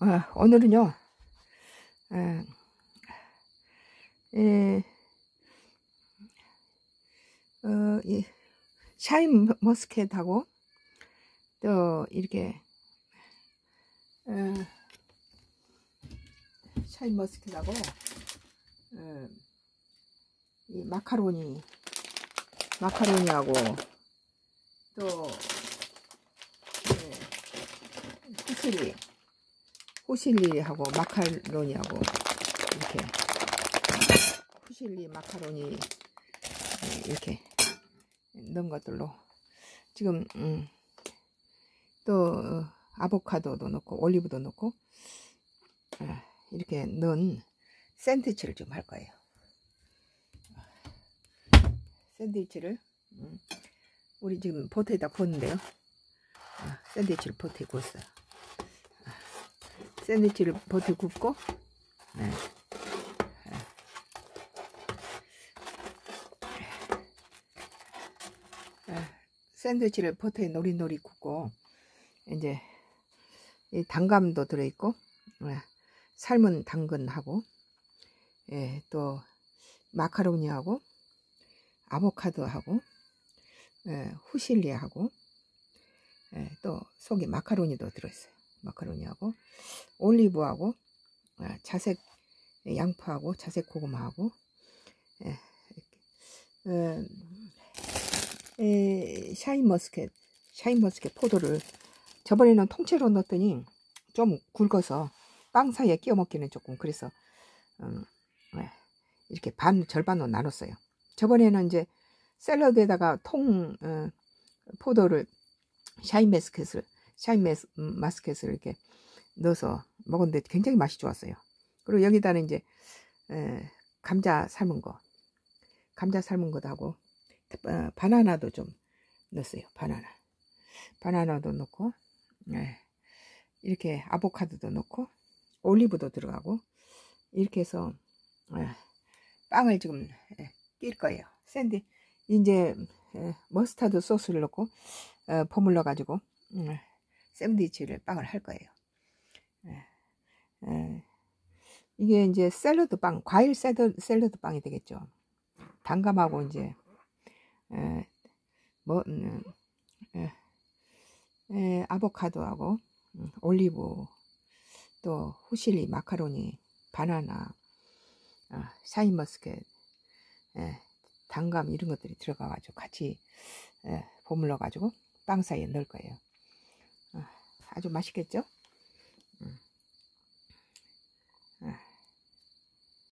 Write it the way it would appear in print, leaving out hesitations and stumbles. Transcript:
오늘은요, 어, 예, 이 샤인 머스켓하고 또 이렇게 샤인 머스켓하고 이 마카로니하고 또 후실리하고 마카로니하고 이렇게 후실리 마카로니 이렇게 넣은 것들로 지금 또 아보카도도 넣고 올리브도 넣고 이렇게 넣은 샌드위치를 좀 할 거예요. 샌드위치를 우리 지금 포트에다 구웠는데요. 샌드위치를 포트에 구웠어요. 샌드위치를 포트에 굽고 샌드위치를 포트에 노릿노릿 굽고 이제 이 단감도 들어있고 삶은 당근하고 또 마카로니하고 아보카도하고 후실리하고 또 속에 마카로니도 들어있어요. 마카로니하고 올리브하고 자색 양파하고 자색 고구마하고 샤인 머스켓 포도를 저번에는 통째로 넣었더니 좀 굵어서 빵 사이에 끼워 먹기는 조금 그래서 이렇게 절반으로 나눴어요. 저번에는 이제 샐러드에다가 포도를 샤인 머스켓을 이렇게 넣어서 먹었는데 굉장히 맛이 좋았어요. 그리고 여기다는 이제 감자 삶은 것도 하고 바나나도 좀 넣었어요. 바나나도 넣고 이렇게 아보카도도 넣고 올리브도 들어가고 이렇게 해서 빵을 지금 낄 거예요. 이제 머스타드 소스를 넣고 버물러 가지고 샌드위치를 빵을 할 거예요. 이게 이제 샐러드 빵, 과일 샐러드 빵이 되겠죠. 단감하고 이제 아보카도하고 올리브 또 후실리 마카로니 바나나 샤인 머스켓 단감 이런 것들이 들어가 가지고 같이 버물러 가지고 빵 사이에 넣을 거예요. 아주 맛있겠죠?